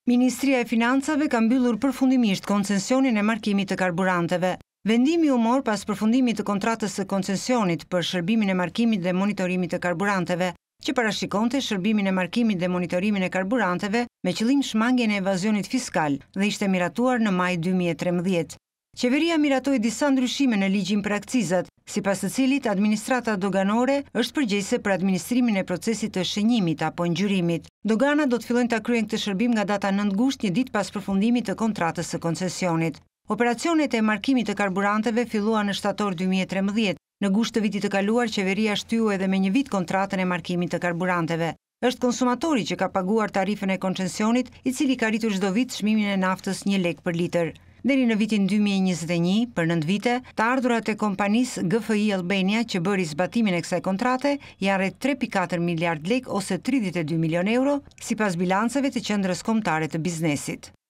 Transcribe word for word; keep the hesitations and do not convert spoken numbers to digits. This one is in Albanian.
Ministria e Financave ka mbyllur përfundimisht koncesionin e markimit të karburanteve. Vendimi u mor pas përfundimit të kontratës së koncesionit për shërbimin e markimit dhe monitorimit të karburanteve, që parashikonte shërbimin e markimit dhe monitorimin e karburanteve me qëllim shmangjen e evazionit fiskal dhe ishte miratuar në maj dy mijë e trembëdhjetë. Qeveria miratoi disa ndryshime në ligjin për akcizat, sipas të cilit administrata doganore është përgjegjëse për administrimin e procesit të shenjimit apo ngjyrimit. Dogana do të fillojnë ta kryejnë këtë shërbim nga data nëntë gusht, një ditë pas përfundimit të kontratës së koncesionit. Operacionet e markimit të karburanteve filluan në shtator dy mijë e trembëdhjetë. Në gusht të vitit të kaluar, qeveria shtyu edhe me një vit kontratën e markimit të karburanteve. Është konsumatori që ka paguar tarifën e koncesionit, i cili ka rritur çdo vit çmimin e naftës një lek për litër. Deri në vitin dy mijë e njëzet e një, për nëntë vite, të ardhurat e kompanisë G F I Albania që bëri zbatimin e kësaj kontrate janë rreth tre pikë katër miliard lek ose tridhjetë e dy milion euro, sipas bilanceve të qendrës kombëtare të biznesit.